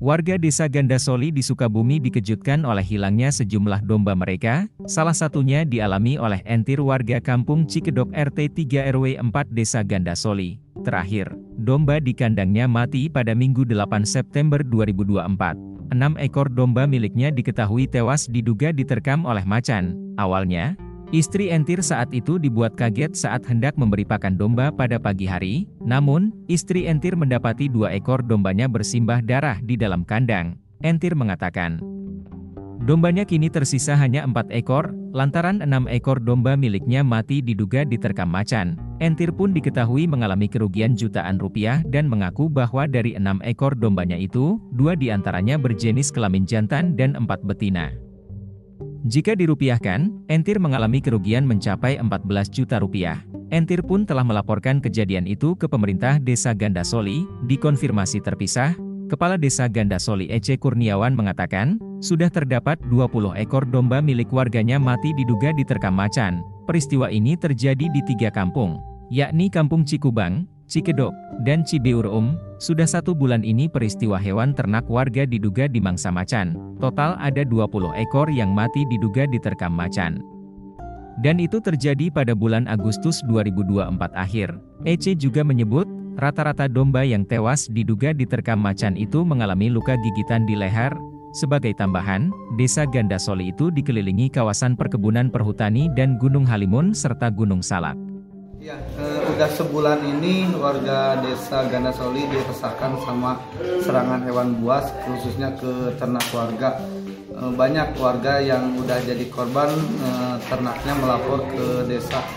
Warga desa Gandasoli di Sukabumi dikejutkan oleh hilangnya sejumlah domba mereka, salah satunya dialami oleh Entir warga kampung Cikedok RT 3 RW 4 desa Gandasoli. Terakhir, domba di kandangnya mati pada Minggu 8 September 2024. 6 ekor domba miliknya diketahui tewas diduga diterkam oleh macan. Awalnya, istri Entir saat itu dibuat kaget saat hendak memberi pakan domba pada pagi hari, namun, istri Entir mendapati 2 ekor dombanya bersimbah darah di dalam kandang. Entir mengatakan, dombanya kini tersisa hanya 4 ekor, lantaran 6 ekor domba miliknya mati diduga diterkam macan. Entir pun diketahui mengalami kerugian jutaan rupiah dan mengaku bahwa dari 6 ekor dombanya itu, 2 diantaranya berjenis kelamin jantan dan 4 betina. Jika dirupiahkan, Entir mengalami kerugian mencapai 14 juta rupiah. Entir pun telah melaporkan kejadian itu ke pemerintah desa Gandasoli. Dikonfirmasi terpisah, Kepala Desa Gandasoli Ece Kurniawan mengatakan, sudah terdapat 20 ekor domba milik warganya mati diduga diterkam macan. Peristiwa ini terjadi di 3 kampung, yakni Kampung Cikubang, Cikedok, dan Cibeur. Sudah 1 bulan ini peristiwa hewan ternak warga diduga dimangsa macan. Total ada 20 ekor yang mati diduga diterkam macan. Dan itu terjadi pada bulan Agustus 2024 akhir. Ece juga menyebut, rata-rata domba yang tewas diduga diterkam macan itu mengalami luka gigitan di leher. Sebagai tambahan, desa Gandasoli itu dikelilingi kawasan perkebunan perhutani dan Gunung Halimun serta Gunung Salak. Ya, udah sebulan ini warga desa Gandasoli diresahkan sama serangan hewan buas, khususnya ke ternak warga. Banyak warga yang udah jadi korban, ternaknya melapor ke desa.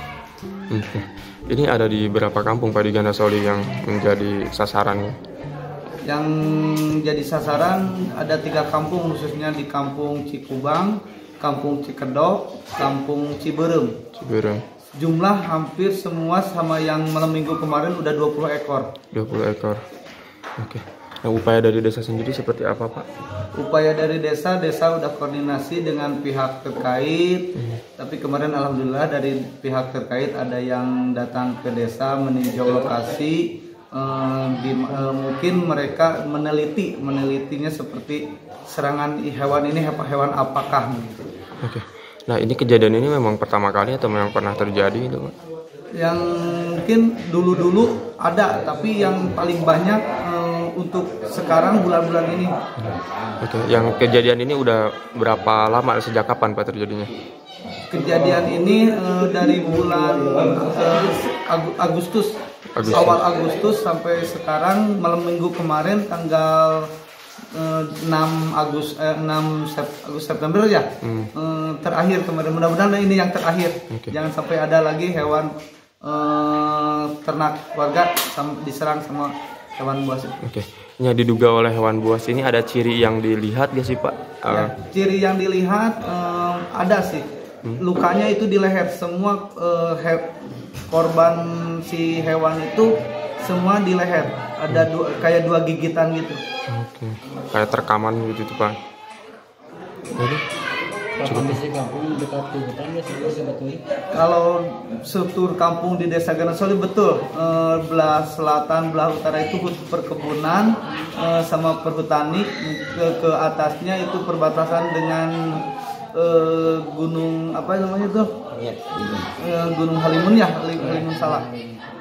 Ini ada di berapa kampung Pak di Gandasoli yang menjadi sasarannya? Yang jadi sasaran ada 3 kampung, khususnya di Kampung Cikubang, Kampung Cikedok, Kampung Cibeur. Jumlah hampir semua sama yang malam minggu kemarin udah 20 ekor. 20 ekor. Oke. Nah, upaya dari desa sendiri seperti apa, Pak? Upaya dari desa udah koordinasi dengan pihak terkait. Tapi kemarin alhamdulillah dari pihak terkait ada yang datang ke desa meninjau lokasi. Mungkin mereka menelitinya seperti serangan hewan ini hewan apakah gitu. Oke. Nah, ini kejadian ini memang pertama kali atau memang pernah terjadi itu, Pak? Yang mungkin dulu ada, tapi yang paling banyak untuk sekarang bulan-bulan ini. Oke, yang kejadian ini udah berapa lama, sejak kapan Pak terjadinya? Kejadian ini dari bulan Agustus. Awal Agustus sampai sekarang malam minggu kemarin tanggal 6 September ya. Terakhir kemarin, mudah-mudahan ini yang terakhir. Jangan sampai ada lagi hewan ternak warga diserang sama hewan buas. Yang diduga oleh hewan buas ini ada ciri yang dilihat gak sih Pak? Ya, ciri yang dilihat ada sih. Lukanya itu di leher. Semua korban si hewan itu semua di leher. Ada kayak 2 gigitan gitu. Kayak terkaman gitu tuh Pak. Kalau struktur kampung di desa Gandasoli betul, belah selatan, belah utara itu perkebunan sama perhutani, ke atasnya itu perbatasan dengan gunung apa namanya tuh? Gunung Halimun ya, Halimun Salak.